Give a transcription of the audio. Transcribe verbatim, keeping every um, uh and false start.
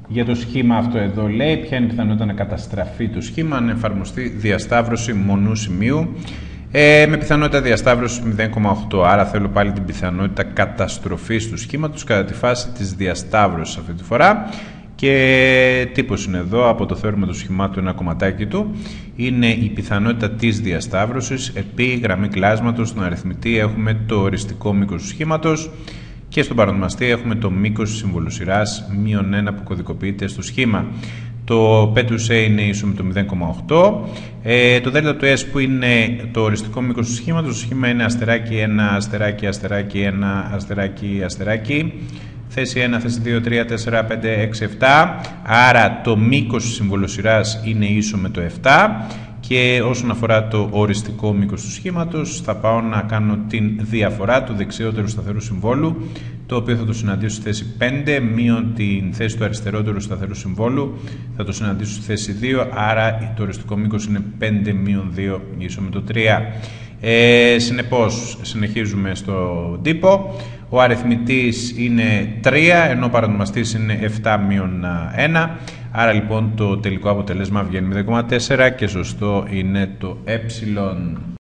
Για το σχήμα αυτό εδώ λέει ποια είναι η πιθανότητα να καταστραφεί το σχήμα αν εφαρμοστεί διασταύρωση μονού σημείου ε, με πιθανότητα διασταύρωση μηδέν κόμμα οκτώ. Άρα θέλω πάλι την πιθανότητα καταστροφής του σχήματος κατά τη φάση της διασταύρωσης αυτή τη φορά. Και τύπος είναι εδώ από το θεώρημα του σχημάτου, ένα κομματάκι του. Είναι η πιθανότητα της διασταύρωσης επί γραμμή κλάσματος. Στον αριθμητή έχουμε το οριστικό μήκος του σχήματος και στον παρονομαστή έχουμε το μήκος της συμβολοσειράς μείον ένα που κωδικοποιείται στο σχήμα. Το P του A είναι ίσο με το μηδέν κόμμα οκτώ. Ε, το δέλτα του S που είναι το οριστικό μήκος του σχήματος. Το σχήμα είναι αστεράκι ένα, αστεράκι, αστεράκι ένα, αστεράκι, αστεράκι. Θέση ένα, θέση δύο, τρία, τέσσερα, πέντε, έξι, επτά. Άρα το μήκος της συμβολοσειράς είναι ίσο με το επτά. Και όσον αφορά το οριστικό μήκος του σχήματος, θα πάω να κάνω την διαφορά του δεξιότερου σταθερού συμβόλου, το οποίο θα το συναντήσω στη θέση πέντε, μείον την θέση του αριστερότερου σταθερού συμβόλου, θα το συναντήσω στη θέση δύο, άρα το οριστικό μήκος είναι πέντε μείον δύο ίσο με το τρία. Ε, συνεπώς, συνεχίζουμε στον τύπο. Ο αριθμητής είναι τρία, ενώ ο παρονομαστής είναι επτά μείον ένα. Άρα λοιπόν το τελικό αποτέλεσμα βγαίνει μηδέν κόμμα τέσσερα και σωστό είναι το ε.